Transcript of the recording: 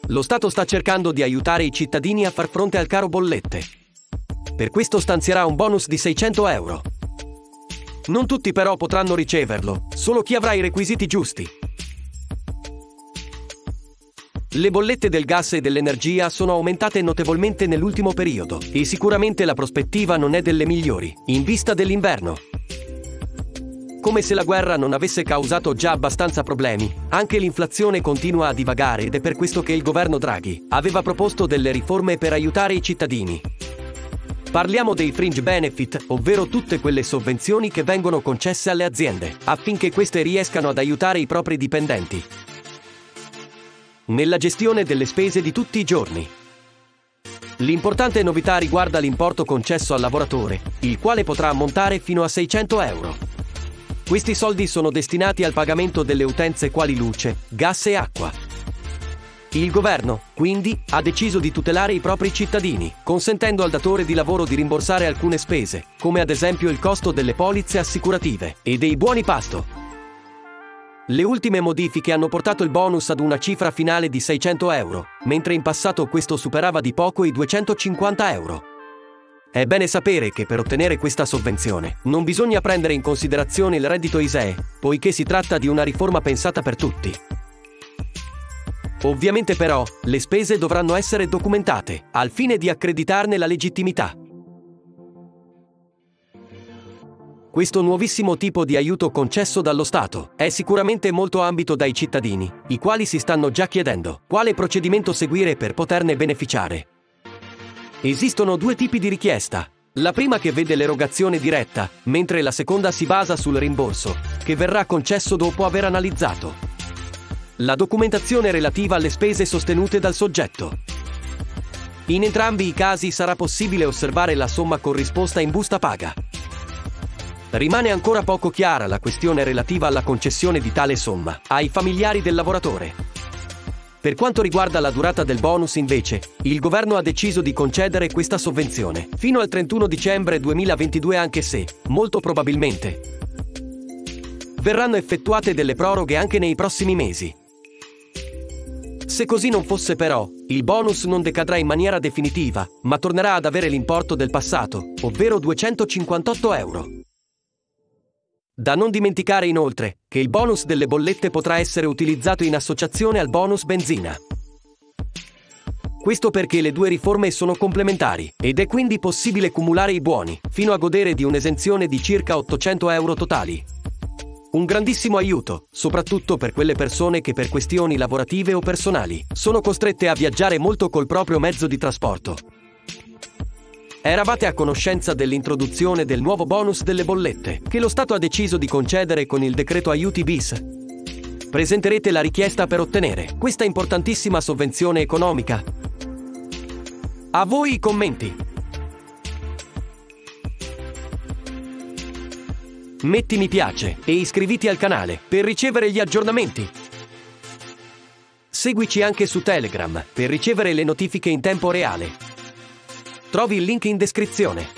Lo Stato sta cercando di aiutare i cittadini a far fronte al caro bollette. Per questo stanzierà un bonus di 600 euro. Non tutti però potranno riceverlo, solo chi avrà i requisiti giusti. Le bollette del gas e dell'energia sono aumentate notevolmente nell'ultimo periodo e sicuramente la prospettiva non è delle migliori, in vista dell'inverno. Come se la guerra non avesse causato già abbastanza problemi, anche l'inflazione continua a divagare ed è per questo che il governo Draghi aveva proposto delle riforme per aiutare i cittadini. Parliamo dei fringe benefit, ovvero tutte quelle sovvenzioni che vengono concesse alle aziende, affinché queste riescano ad aiutare i propri dipendenti nella gestione delle spese di tutti i giorni. L'importante novità riguarda l'importo concesso al lavoratore, il quale potrà ammontare fino a 600 euro. Questi soldi sono destinati al pagamento delle utenze quali luce, gas e acqua. Il governo, quindi, ha deciso di tutelare i propri cittadini, consentendo al datore di lavoro di rimborsare alcune spese, come ad esempio il costo delle polizze assicurative e dei buoni pasto. Le ultime modifiche hanno portato il bonus ad una cifra finale di 600 euro, mentre in passato questo superava di poco i 250 euro. È bene sapere che per ottenere questa sovvenzione non bisogna prendere in considerazione il reddito ISEE, poiché si tratta di una riforma pensata per tutti. Ovviamente però, le spese dovranno essere documentate, al fine di accreditarne la legittimità. Questo nuovissimo tipo di aiuto concesso dallo Stato è sicuramente molto ambito dai cittadini, i quali si stanno già chiedendo quale procedimento seguire per poterne beneficiare. Esistono due tipi di richiesta. La prima che vede l'erogazione diretta, mentre la seconda si basa sul rimborso, che verrà concesso dopo aver analizzato la documentazione relativa alle spese sostenute dal soggetto. In entrambi i casi sarà possibile osservare la somma corrisposta in busta paga. Rimane ancora poco chiara la questione relativa alla concessione di tale somma ai familiari del lavoratore. Per quanto riguarda la durata del bonus, invece, il governo ha deciso di concedere questa sovvenzione fino al 31 dicembre 2022, anche se, molto probabilmente, verranno effettuate delle proroghe anche nei prossimi mesi. Se così non fosse però, il bonus non decadrà in maniera definitiva, ma tornerà ad avere l'importo del passato, ovvero 258 euro. Da non dimenticare inoltre che il bonus delle bollette potrà essere utilizzato in associazione al bonus benzina. Questo perché le due riforme sono complementari ed è quindi possibile cumulare i buoni, fino a godere di un'esenzione di circa 800 euro totali. Un grandissimo aiuto, soprattutto per quelle persone che per questioni lavorative o personali sono costrette a viaggiare molto col proprio mezzo di trasporto. Eravate a conoscenza dell'introduzione del nuovo bonus delle bollette, che lo Stato ha deciso di concedere con il decreto aiuti bis? Presenterete la richiesta per ottenere questa importantissima sovvenzione economica? A voi i commenti! Metti mi piace e iscriviti al canale per ricevere gli aggiornamenti. Seguici anche su Telegram per ricevere le notifiche in tempo reale. Trovi il link in descrizione.